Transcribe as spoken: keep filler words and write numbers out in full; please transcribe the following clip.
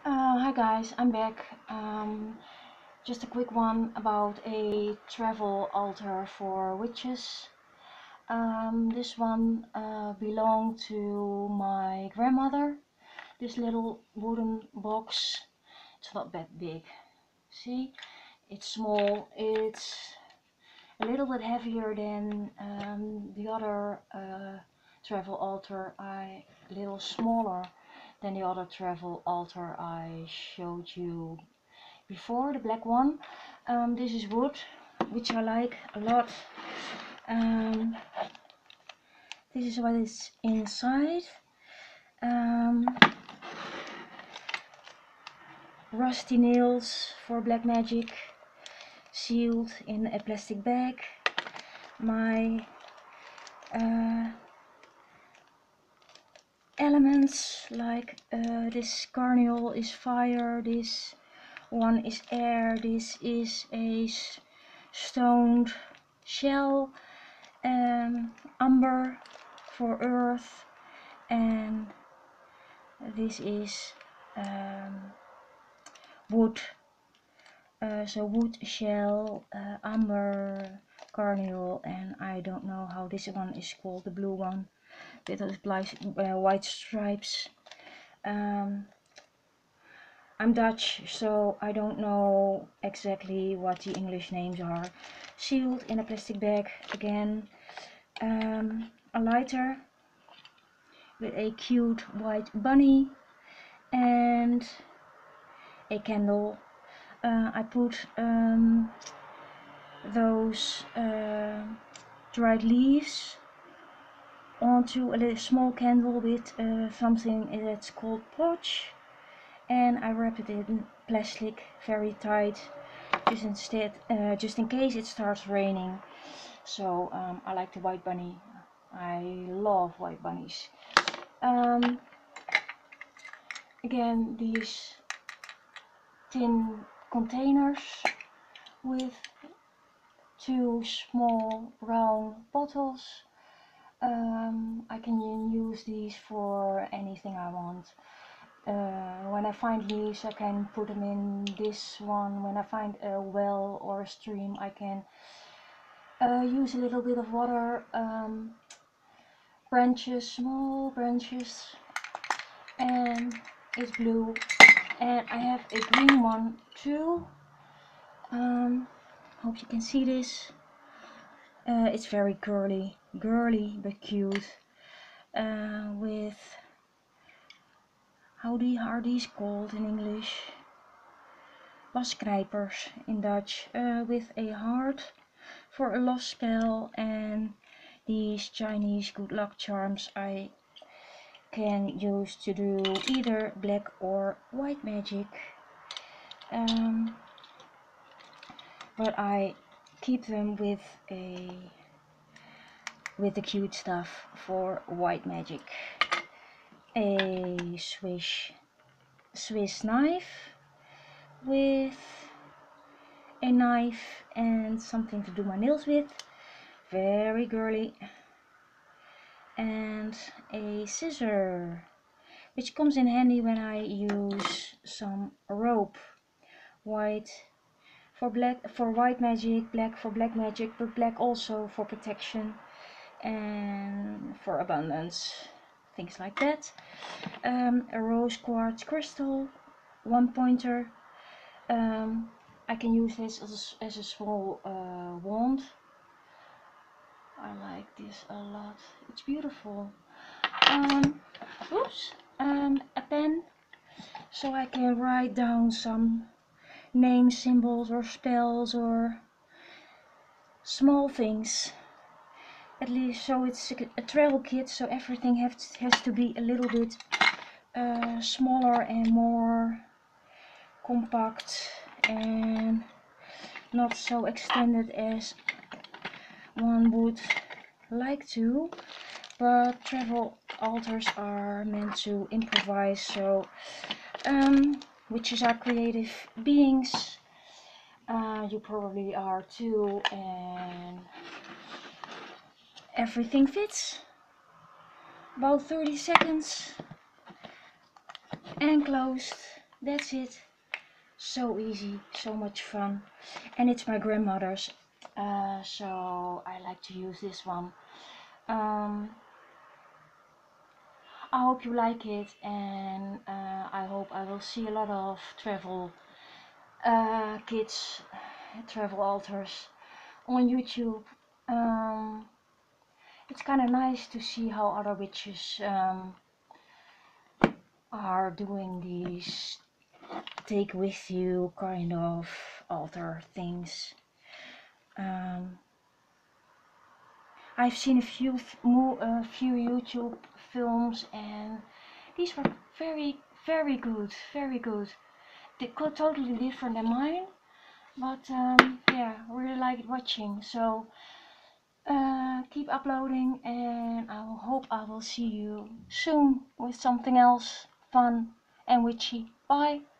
Uh, hi guys, I'm back. Um, just a quick one about a travel altar for witches. Um, this one uh, belonged to my grandmother. This little wooden box. It's not that big. See, it's small. It's a little bit heavier than um, the other uh, travel altar. I a little smaller than the other travel altar I showed you before, the black one. Um, this is wood, which I like a lot. Um, this is what is inside. Um, rusty nails for black magic, sealed in a plastic bag. My uh, elements, like uh, this carnival is fire, this one is air, this is a stoned shell, um, amber for earth, and this is um, wood, uh, so wood, shell, uh, amber, carnival, and I don't know how this one is called, the blue one with those uh, white stripes. um, I'm Dutch, so I don't know exactly what the English names are. Sealed in a plastic bag again. Um, a lighter with a cute white bunny and a candle. Uh, I put um, those uh, dried leaves onto a little small candle with uh, something that's called potch, and I wrap it in plastic very tight, just instead, uh, just in case it starts raining. So um, I like the white bunny. I love white bunnies. Um, again, these tin containers with two small round bottles. Um, I can use these for anything I want. Uh, when I find leaves, I can put them in this one. When I find a well or a stream, I can uh, use a little bit of water, um, branches, small branches, and it's blue. And I have a green one too. Um, hope you can see this. Uh, it's very girly, girly but cute. Uh, with, how are these called in English? Wasknijpers in Dutch, uh, with a heart for a love spell, and these Chinese good luck charms I can use to do either black or white magic. Um, but I keep them with a with the cute stuff for white magic. A Swiss Swiss knife with a knife and something to do my nails with, very girly, and a scissor, which comes in handy when I use some rope. White for black for white magic, black for black magic, but black also for protection and for abundance, things like that. Um, a rose quartz crystal, one pointer. Um, I can use this as a, as a small uh, wand. I like this a lot. It's beautiful. Um, oops. Um, a pen, so I can write down some names, symbols, or spells, or small things. At least, so it's a, a travel kit, so everything has has to be a little bit uh, smaller and more compact, and not so extended as one would like to. But travel altars are meant to improvise, so um, witches are creative beings. Uh, you probably are too, and everything fits. About thirty seconds and closed. that's it. So easy, so much fun, and it's my grandmother's, uh, so I like to use this one. um, I hope you like it, and uh, I hope I will see a lot of travel uh, kits, travel altars on YouTube. Um, it's kind of nice to see how other witches um, are doing these take with you kind of altar things. Um, I've seen a few a few YouTube films, and these were very very good, very good. They are totally different than mine, but um, yeah, really like watching. So uh, keep uploading, and I will hope I will see you soon with something else fun and witchy. Bye.